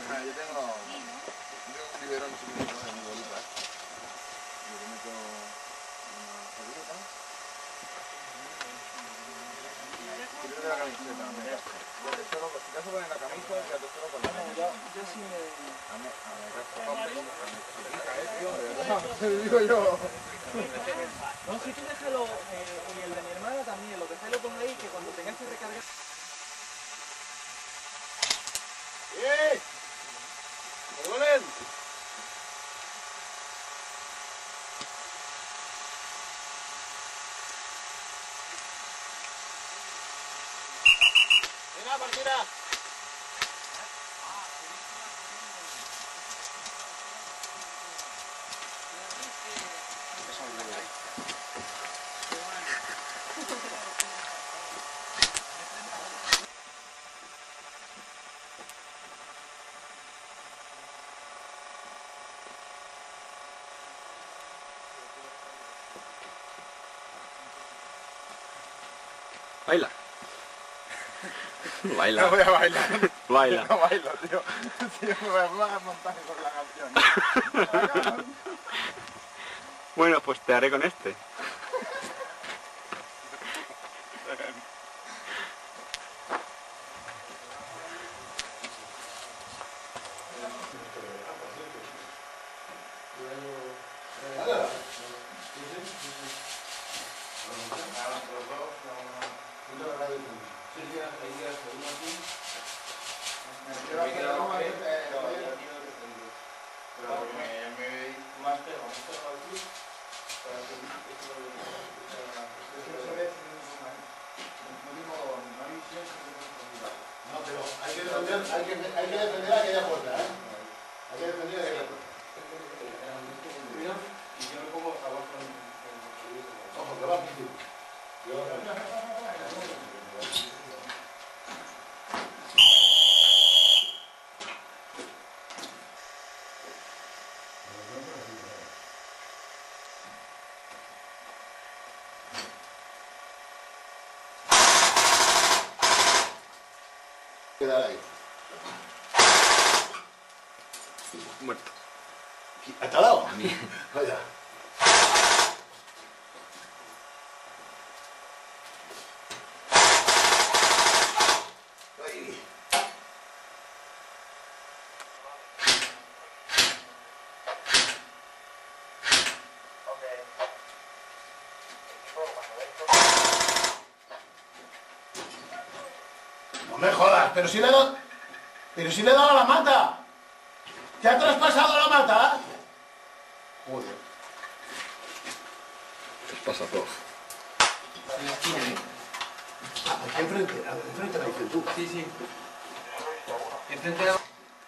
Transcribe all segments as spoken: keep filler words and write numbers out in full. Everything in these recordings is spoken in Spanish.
Ah, yo tengo, yo tengo un biberón chiquitito en mi bolita. Y le meto una servilleta. Y creo que la camiseta, mira. Ya te solo, si te vas a poner la camisa, ya te solo con la camisa. Yo sí me... A mí, a mí, te digo yo. No, si tú déjalo, eh, y el de mi hermana también, lo que sea lo pongo ahí, que cuando tengas que recargar... ¡Eh! ¡Perdonen! ¡Venga, partida! Baila. Baila. No voy a bailar. Baila. No bailo, tío. Tío, me vas a montar con la canción. Bueno, pues te haré con este. No, pero hay que defender, hay que, hay que defender aquella puerta, ¿eh? Hay que defender aquella puerta. Y yo me pongo abajo en el... Ojo, que va a piscina. Quedar ahí. Muerto. ¿A tu lado? A mí. Vaya. Ahí. No me jodas, pero si le he dado... Pero si le he dado a la mata. ¿Te ha traspasado la mata? Joder. Traspasa todo. Aquí enfrente, enfrente la dices tú. Sí, sí. Enfrente de la...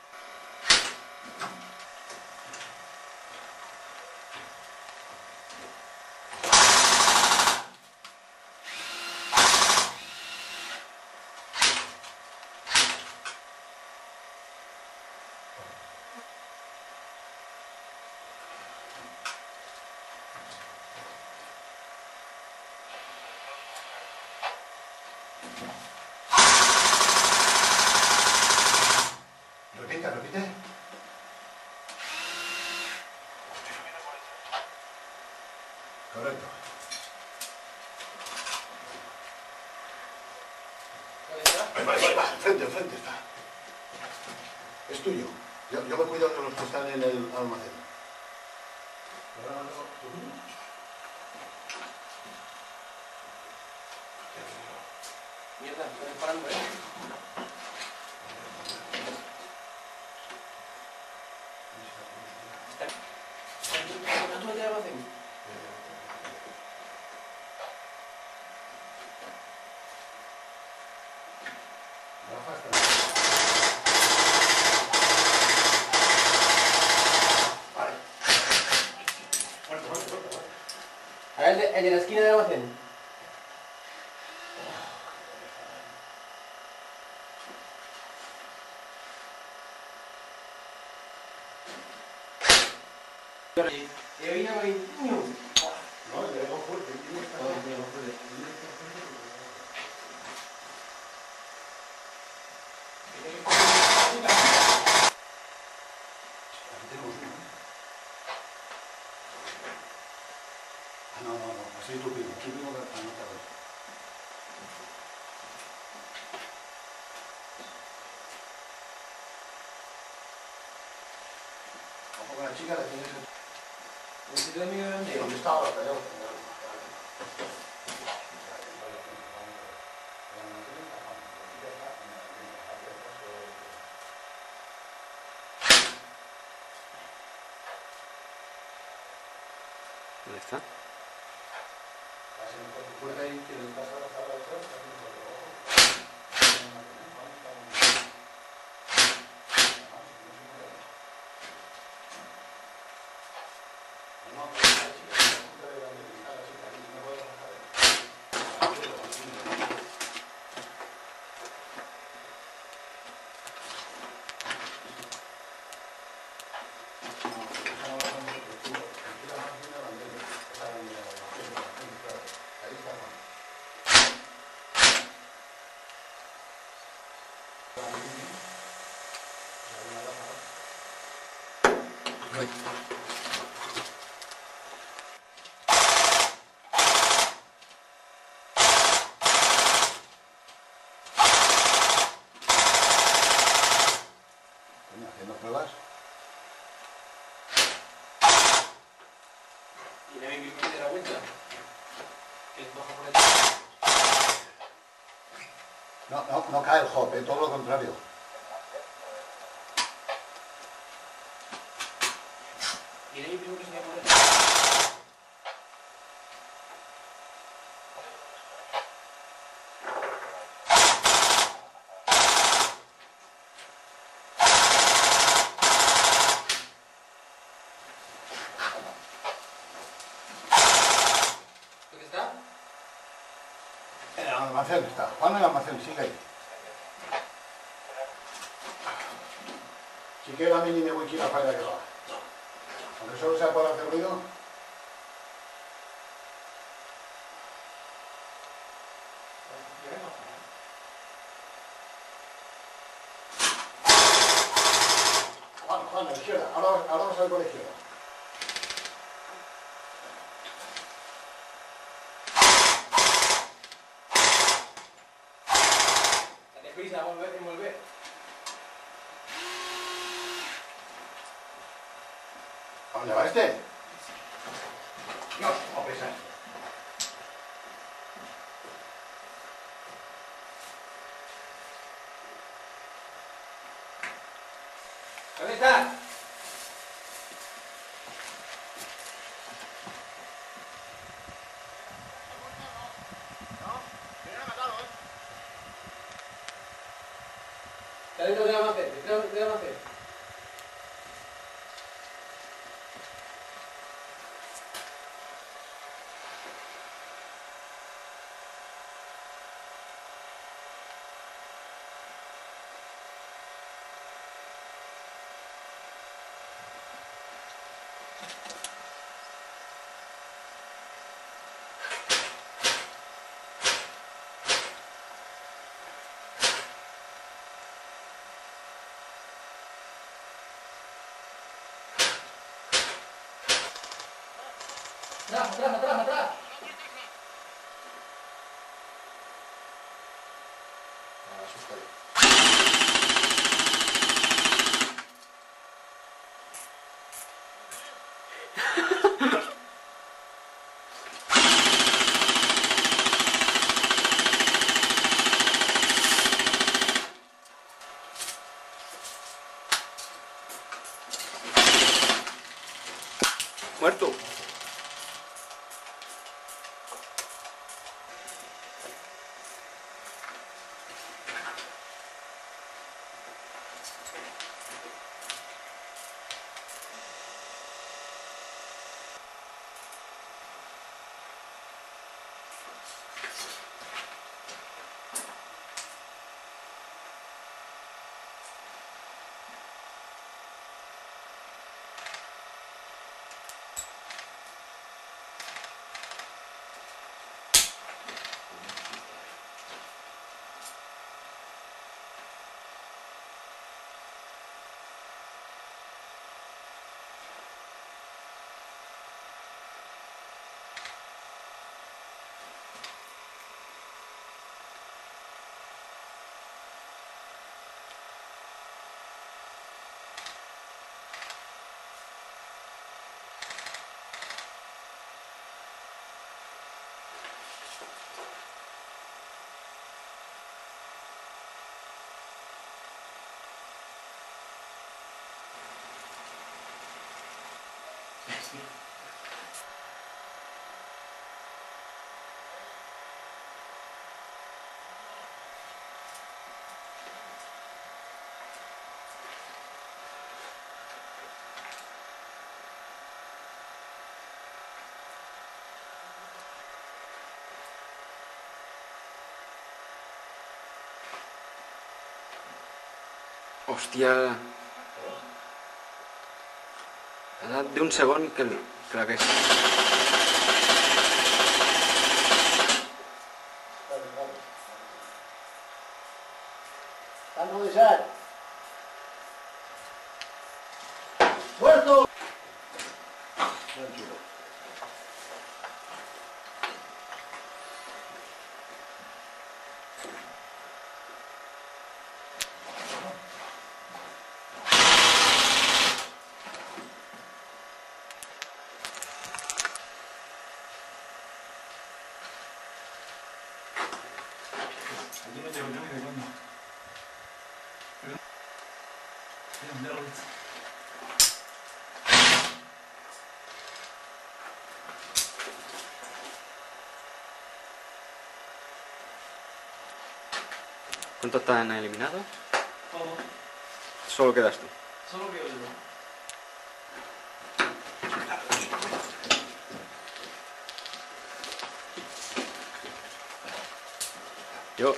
Repite, repite. Correcto. Ahí va, ahí va, frente, frente está. Es tuyo. Yo, yo me cuido de los que están en el almacén. Mierda, estoy disparando, ¿eh? ¿Cuánto te llamas de mí? A ver, el de, el de la esquina del almacén. He oído ahí. No, le dejo fuerte. chica la tienes en... veintidós millones de ¿Dónde euros. está ahora? Pero... ¿Dónde está? Ay. Haciendo pruebas. Y le vengo y de la vuelta. Que les baja por detrás. No, no, no cae el hop, eh, todo lo contrario. Y le vengo que se me por detrás. ¿Dónde está? En el almacén está. Juan en el almacén, sigue ahí. Si queda a mí ni me voy a ir a fallar que va. Aunque solo sea por hacer ruido. Juan, Juan, a la izquierda. Ahora, ahora vas a ver por la izquierda. Date prisa, volver, envolver. ¿A dónde va este? No, no pesa. ¿Dónde está? Está dentro del almacén, dentro del almacén. Atrás, atrás, atrás, atrás. Ah, asustado. Muerto. Hòstia... Ha anat d'un segon que, que l'hagués... Tango de sal. ¡Puesto! Tranquilo. Aquí no tengo yo ni de coño. Pero... Mira, mira lo visto. ¿Cuántos están eliminados? Todo. Solo quedas tú. Solo quedo yo. Yo...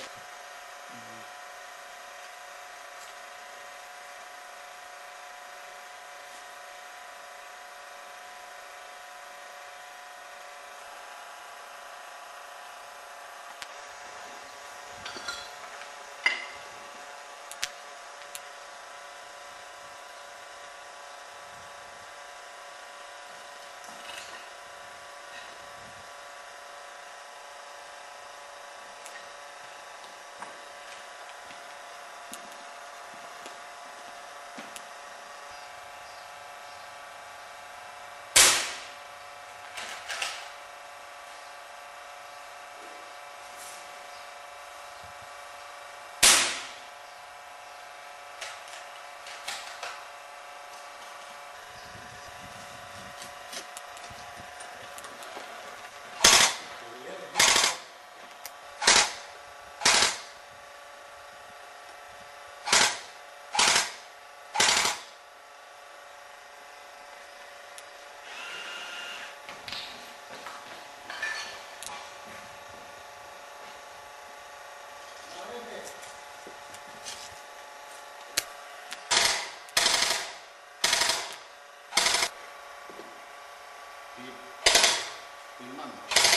Filmando.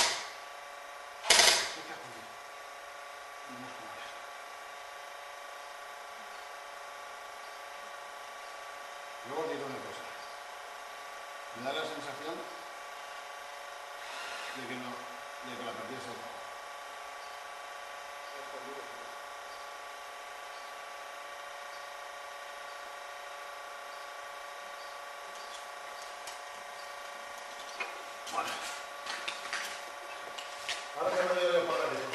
Luego os digo una cosa. Me da la sensación de que, no, de que la partida se acaba. Bueno. Ahora que no le doy a pagar esto.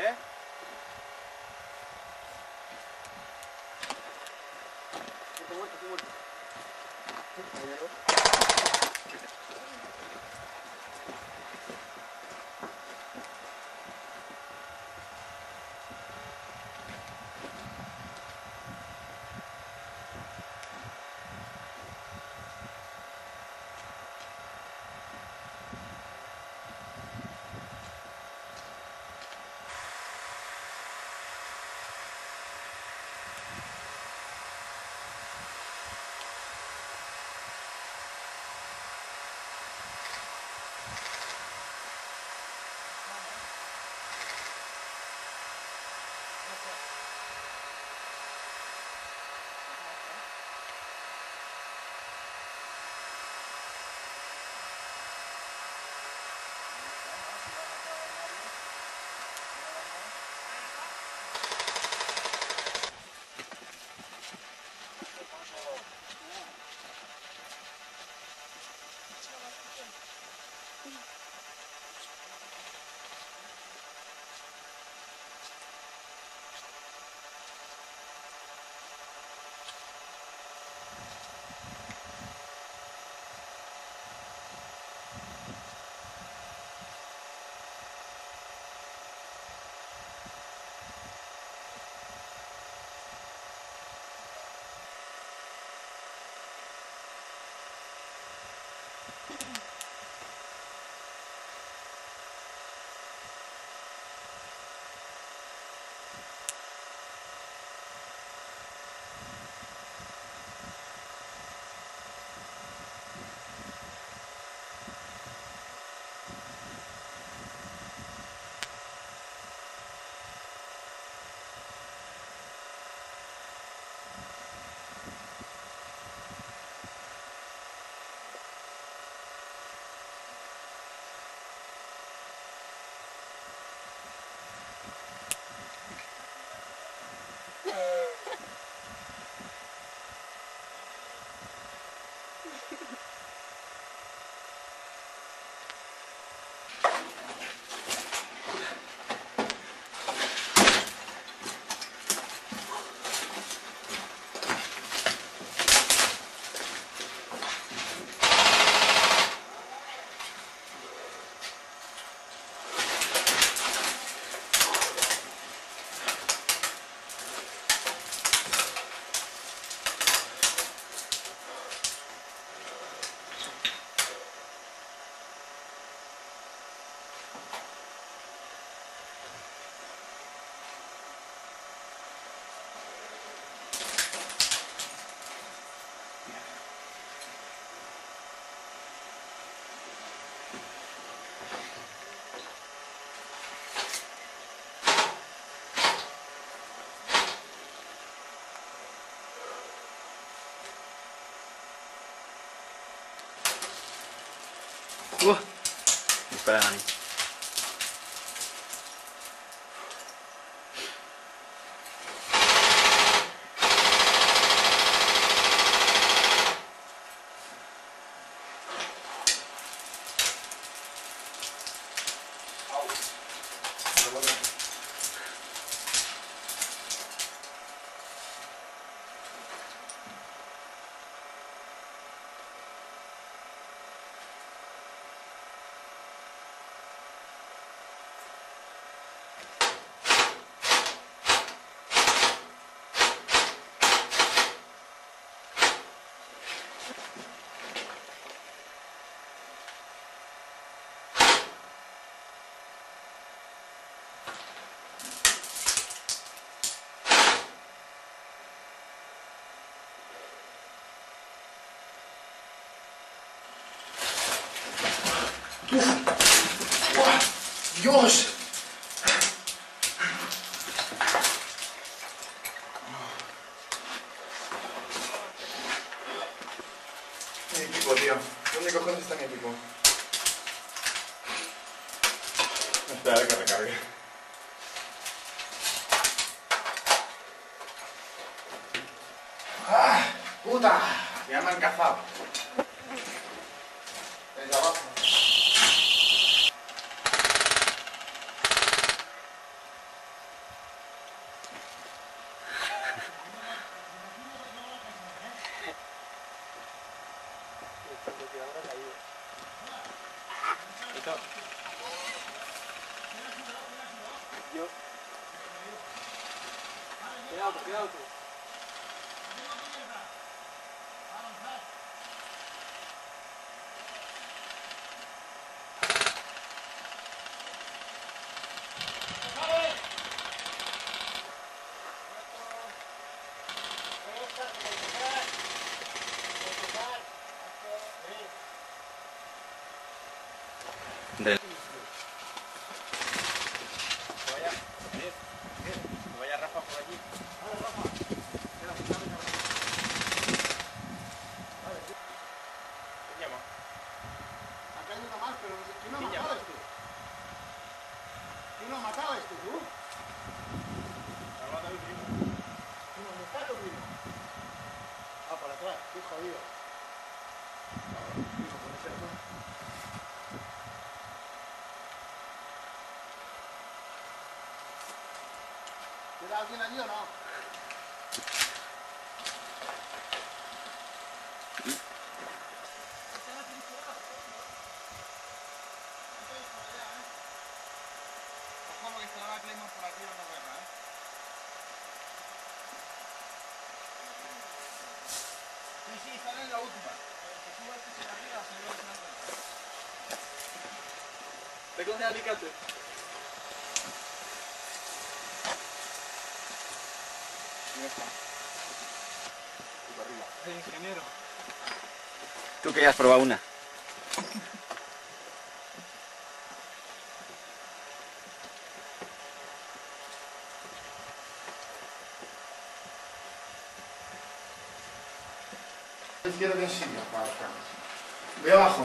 ¿Eh? Wah, espera ahí. Dios. Mi equipo, tío. ¿Dónde cojones está mi equipo? Espera que recargue. ¡Ah! ¡Puta! Ya me han cazado. Desde abajo. Cuidado tú. Del... Vaya, bien, bien. Que vaya Rafa por allí. Vale, Rafa. Venga, venga, venga. Vale, sí. ¿Quién llama? Ha caído una más, pero ¿quién lo ha ¿Quién matado llama? este? ¿Quién lo ha matado este, tú? La ha matado mi primo. ¿Dónde está tu primo? Ah, por atrás, qué jodido. Primo, puede ser, ¿no? ¿Queda alguien allí o no? Ojo, porque está la Claymore por aquí dando guerra, ¿eh? Sí, sí, están en la última. Ve con el alicate. Ya está. Por arriba. El ingeniero. Tú que ya has probado una. Izquierda que sí, para acá. Voy abajo.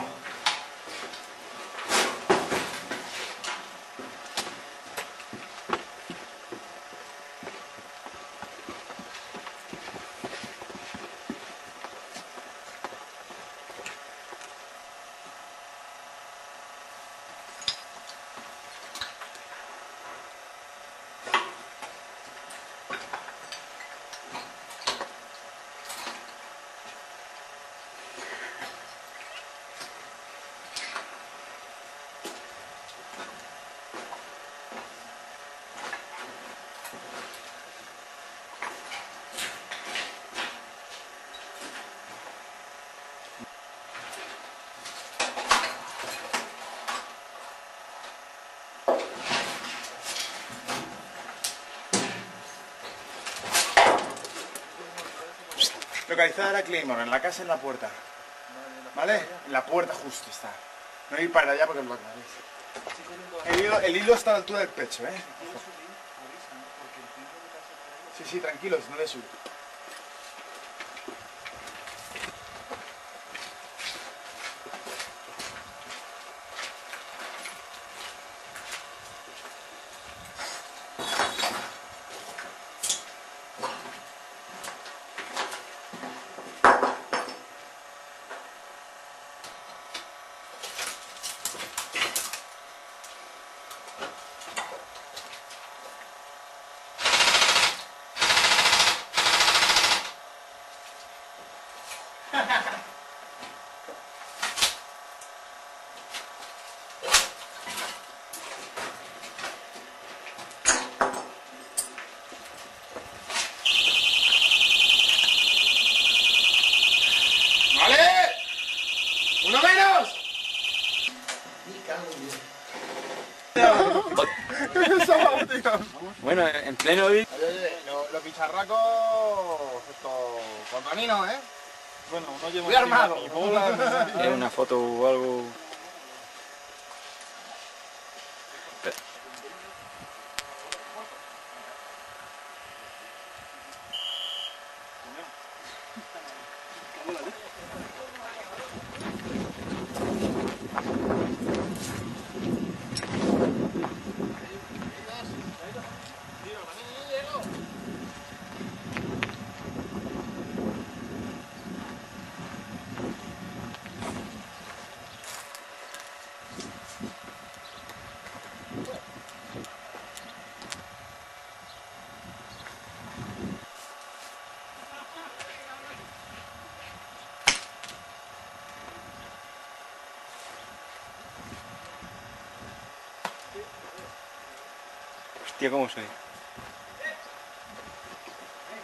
Localizada la Claymore, en la casa, en la puerta. ¿Vale? En la puerta justo está. No ir para allá porque lo aclaréis. El hilo, el hilo está a la altura del pecho, ¿eh? Ojo. Sí, sí, tranquilos, no le subir. ¿Vale? ¡Uno menos! Bueno, en pleno vídeo. Oye, oye, lo- los bicharracos, esto, con canino, ¿eh? Bueno, no llevo Muy armado. ni bola, ni nada. ¿Tienes una foto o algo? Espera. Hostia, ¿cómo soy?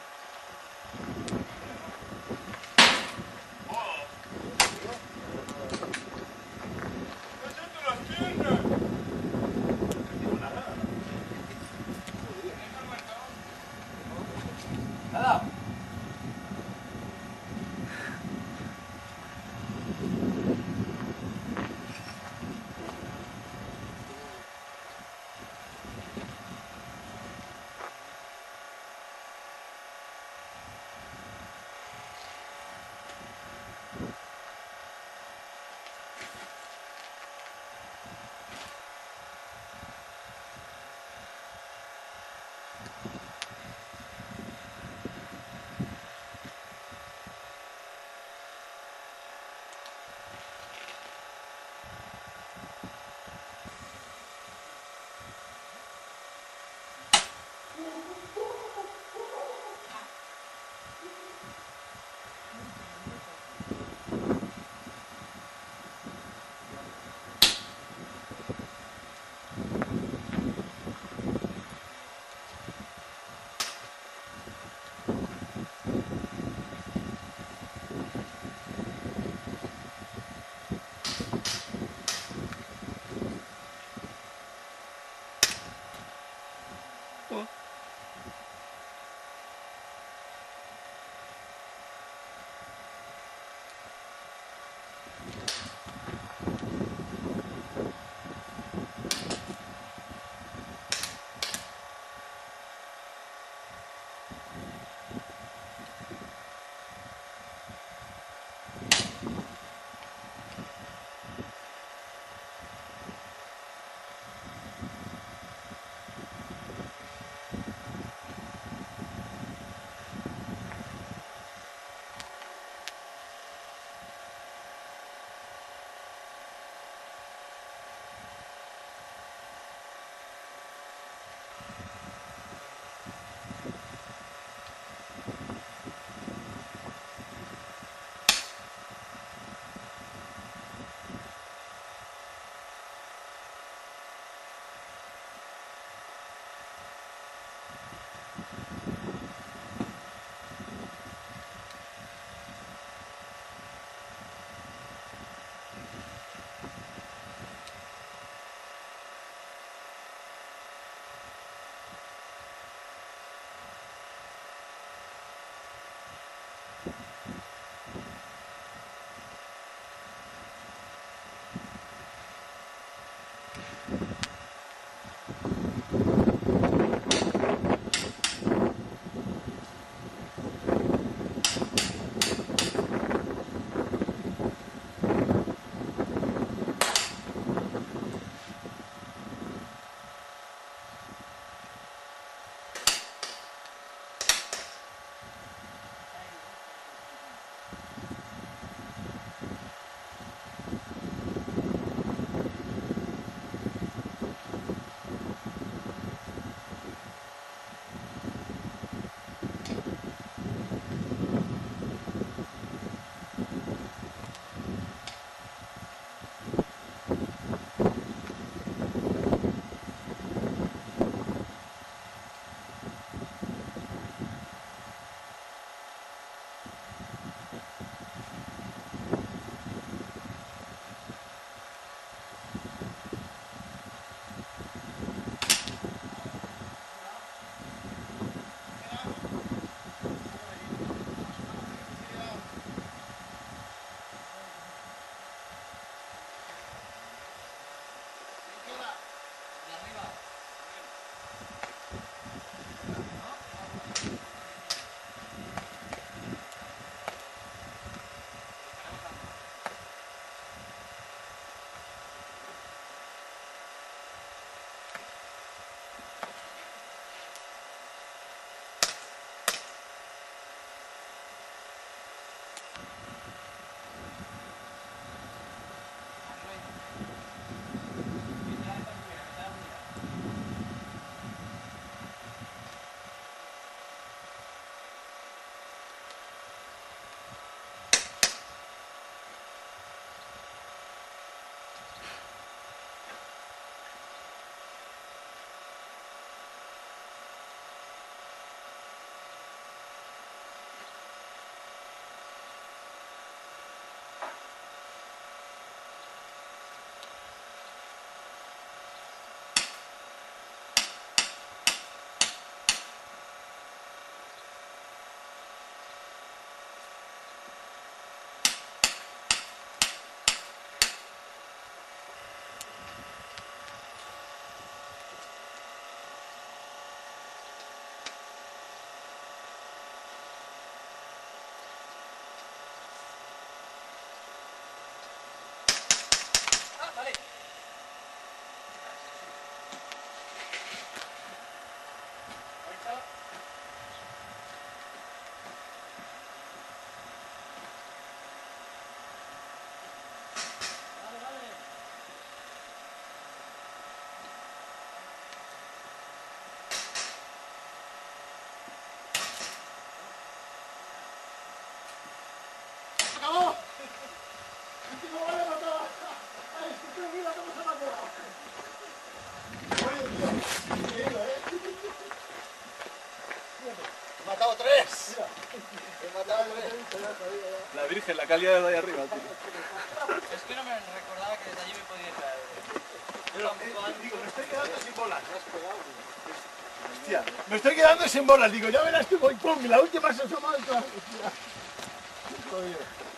He matado tres. He matado tres. La Virgen, la calidad de ahí arriba, tío. Es que no me recordaba que desde allí me podía caer. Digo, me estoy quedando sin bolas. Hostia, me estoy quedando sin bolas. Digo, ya verás tú, voy, pum, y la última se asoma y claro. Jodido.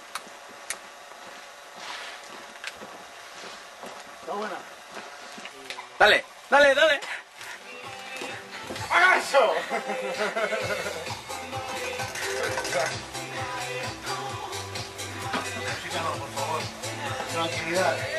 Está buena. Dale, dale, dale. ¡Haga eso! Música no, por favor. Tranquilidad.